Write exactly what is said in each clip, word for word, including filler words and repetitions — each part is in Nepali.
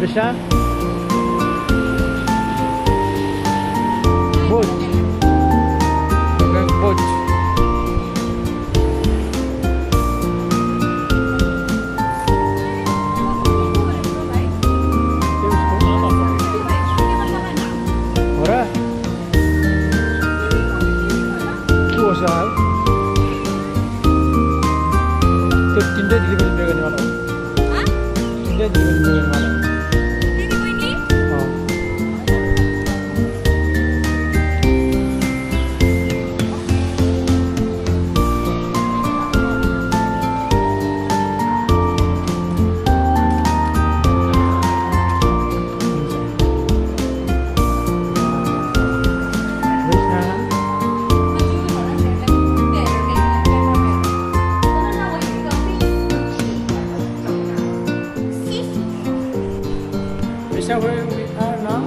Bisha? Boat. We're going boat. Ora? Kuasa. Itu tindak di mana dengan mana? Hah? Tindak di mana dengan mana? Where we are now?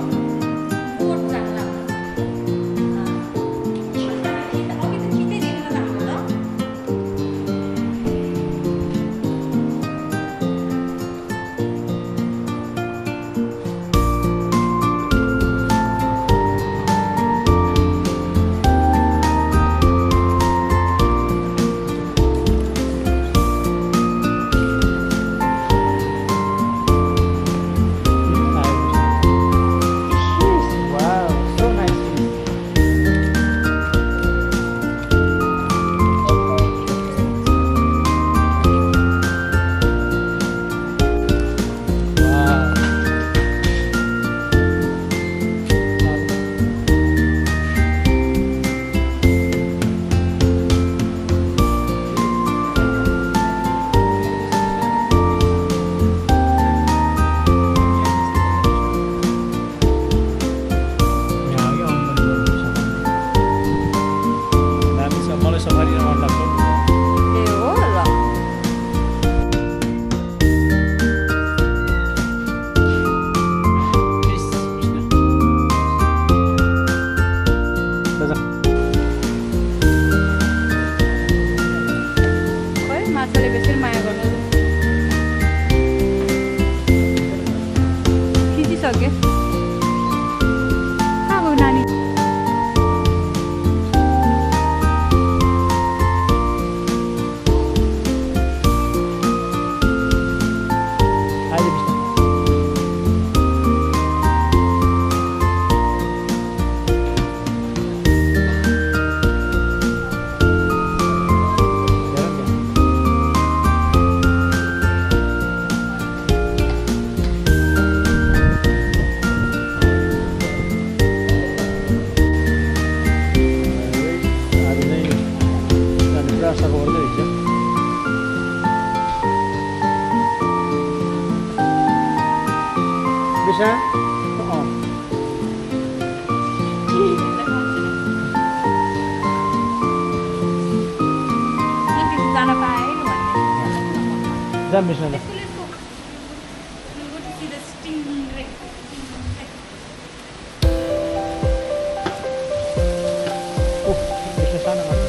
Bisa? Oh. Jam bisa lah. Oh, bisa sana kan?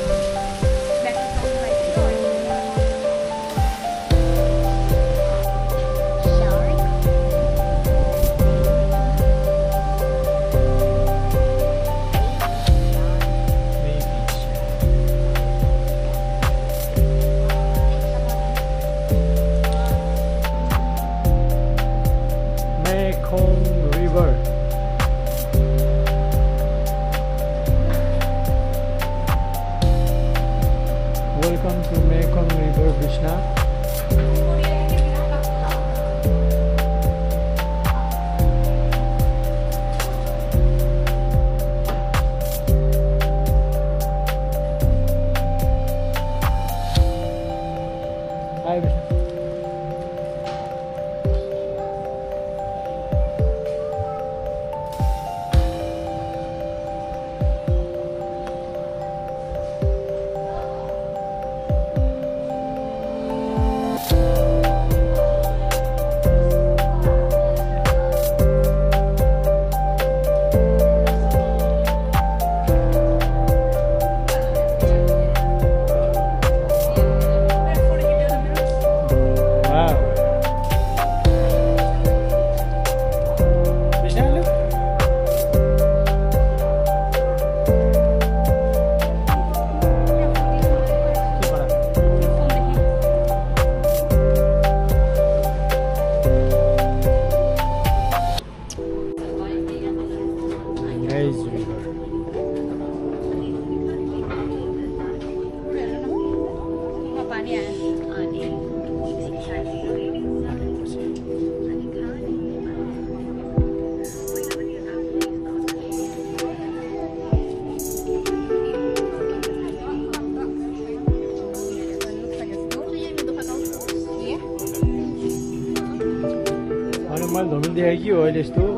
मैले धमिल देखेँ कि हो अहिले यस्तो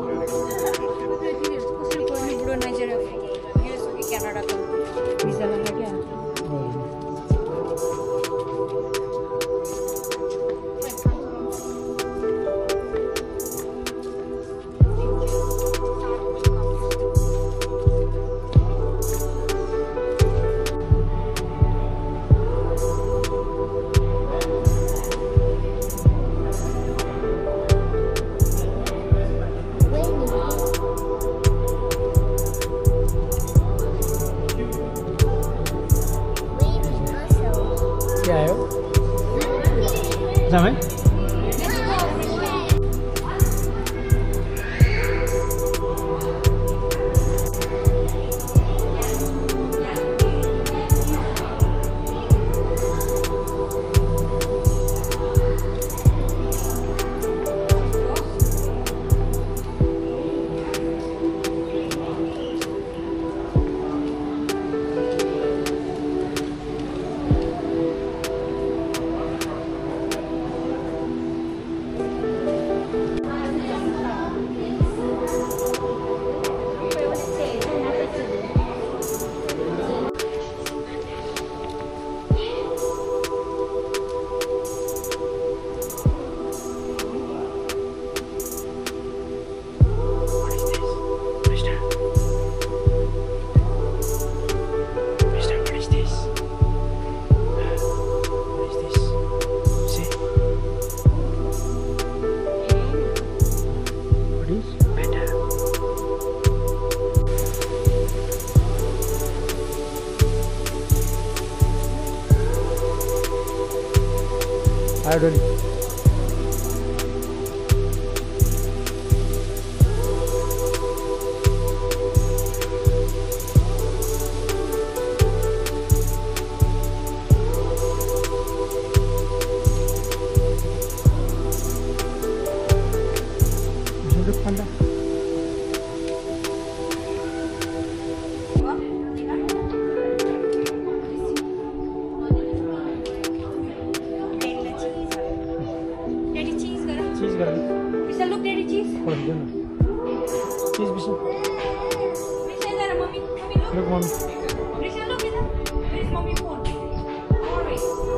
बुढो मान्छे क्यानाडाको भिजा लगाएर क्या क्या आयो जाम है I don't know. Panda. Cheese got it. Vishal, look, daddy, cheese. What is it? Cheese, Vishal. Vishal, there, mommy, mommy, look. Look, mommy. Vishal, look, Vishal. Where is mommy phone? Always.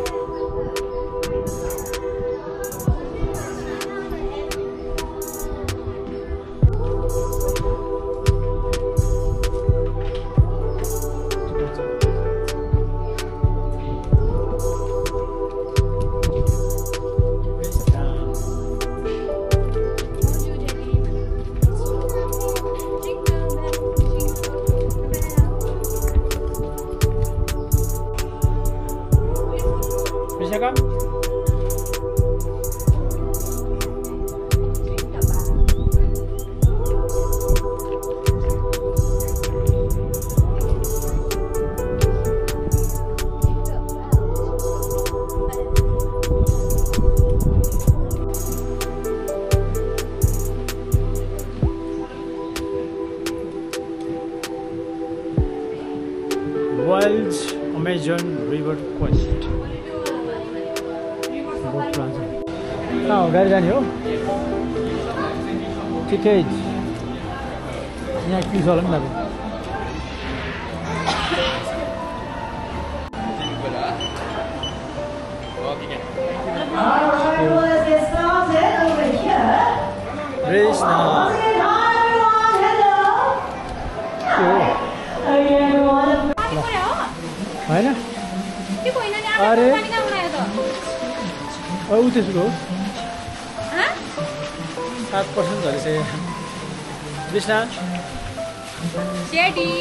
Vishaka? World's Amazon River Quest. Boat Plaza. कहाँ हो गाडी जाने हो टिकेट यहाँ के छ होला नि दाजु Krishna होइन अरे ऊ त्यसको हो सात पर्सेन्ट झरिसक्यो कृष्ण Daddy.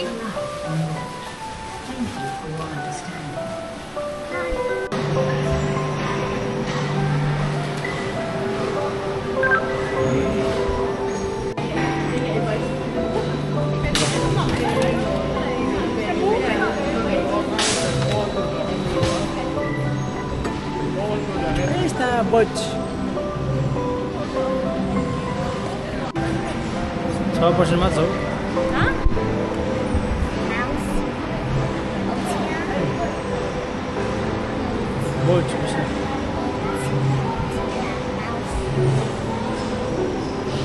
Krishna boat छ पर्सेन्ट मात्र हो बोट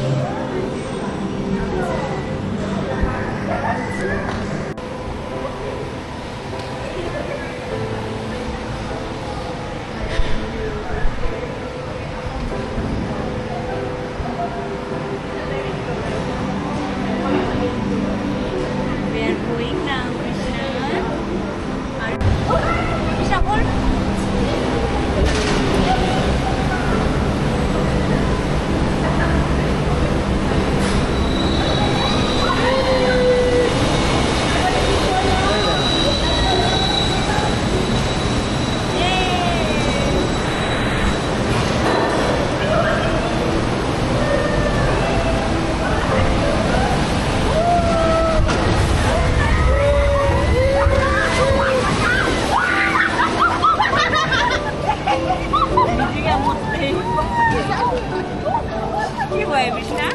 भयो कृष्ण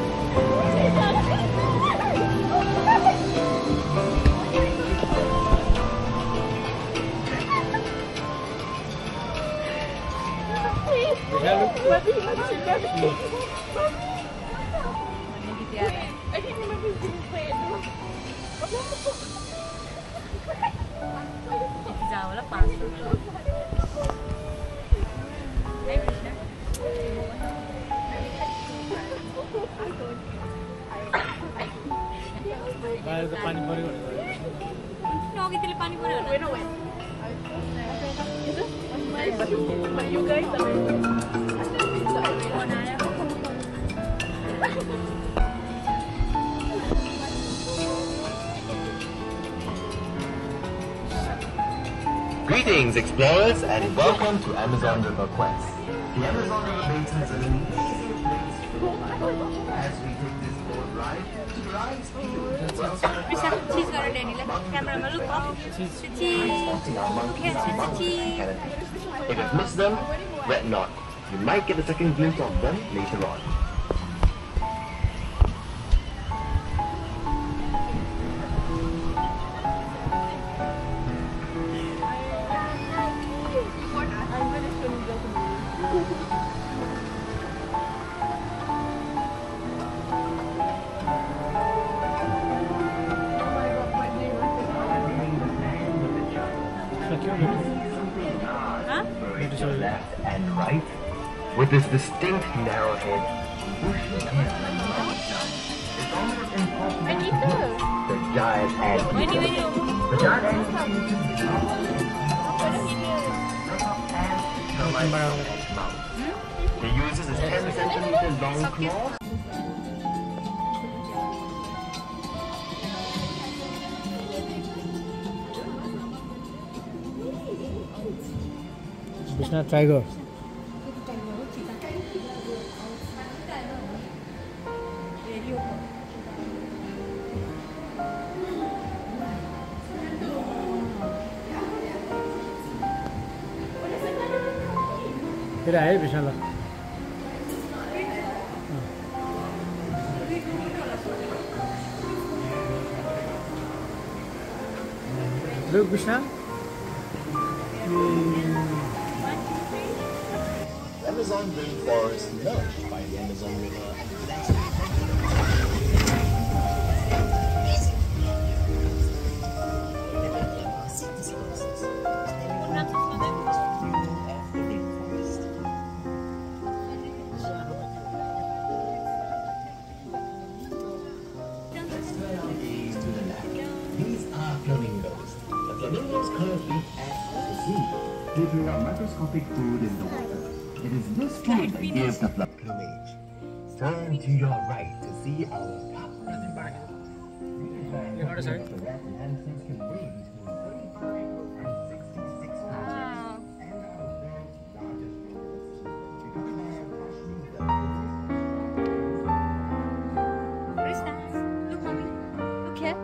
बाहिर त पानी पर्यो अघि त्यसले पानी पर्यो Greetings, explorers, and welcome to Amazon River Quest. The Amazon River Basin is an amazing place to live. As we take this boat ride, to ride Krishna cheese गर ड्यानीलाई क्यामेरामा look of cheese Canada. If you've missed them, fret not. You might get a second glimpse of them later on. Left and right, with this distinct narrow head, it's almost impossible. The giant ant. The giant ant. He uses his ten centimeter long claws. Krishna tiger. Here I am, Krishna. Look, Krishna. Amazon rainforest nourished by the Amazon River. These are flamingos. The flamingos currently at the sea, giving out microscopic food in the water. It is this food that gives the fluff plumage. Turn to your right to see our top running barn. You heard us, right? The rat manatee can weigh between thirty-five and sixty-six pounds. And our world's largest rodents. Because they are partially Krishna look mummy look here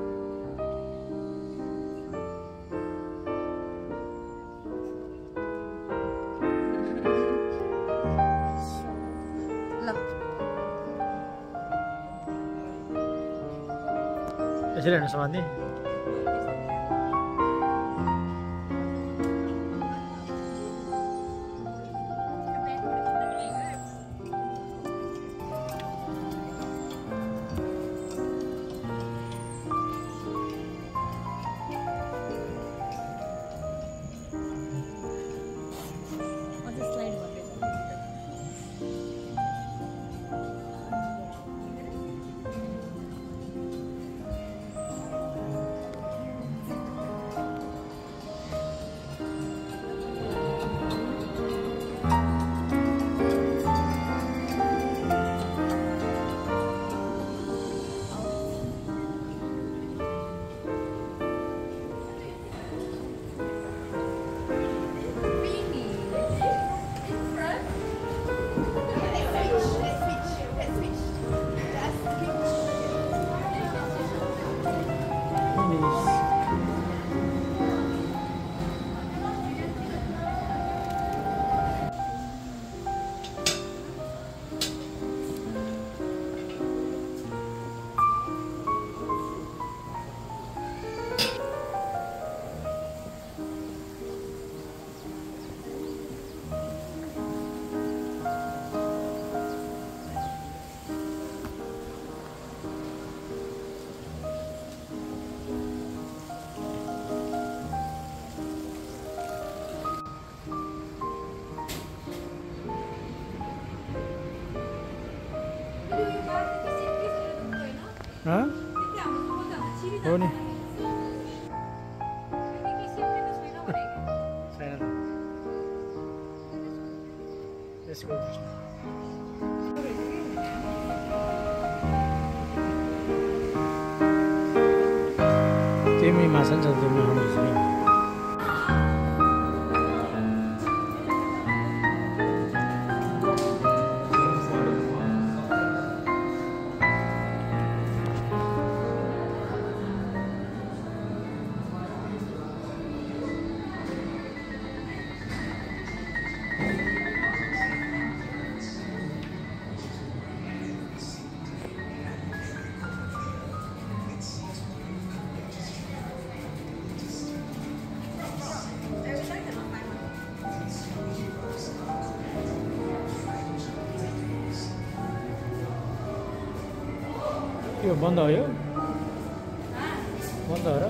यसरी हेर्नु समात्ने Hah? Oh ni. Saya. Let's go. Timi masan jadi mahal di sini. यो बन्द हो यो बन्द हो र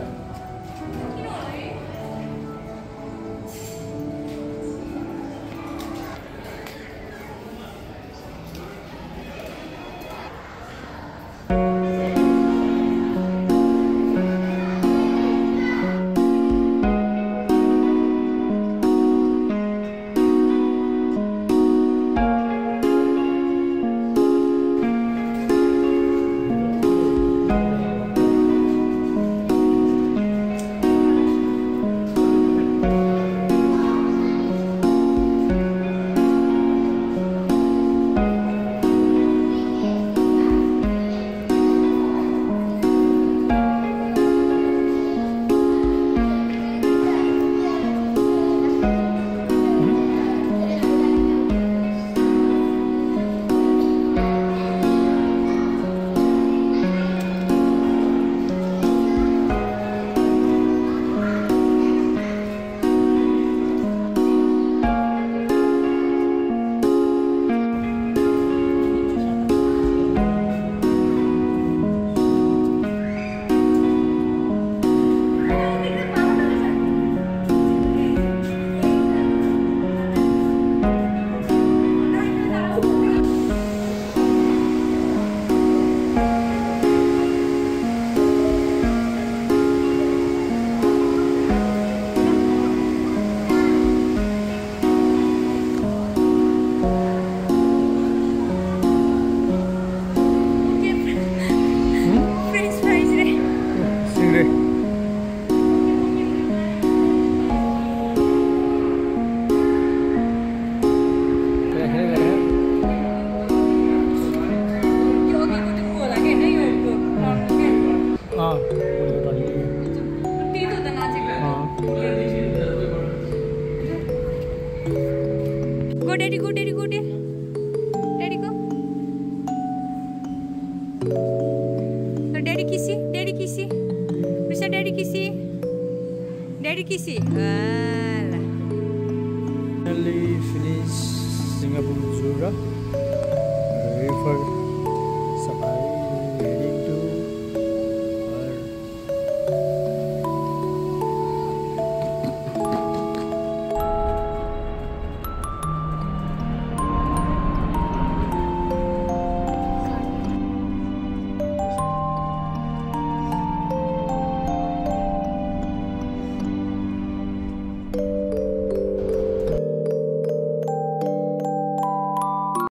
Go daddy, go daddy, go daddy. Daddy go. So daddy kissy, daddy kissy. Bisa daddy kissy. Daddy kissy. Alah. Finally finish Singapore Zoo. River.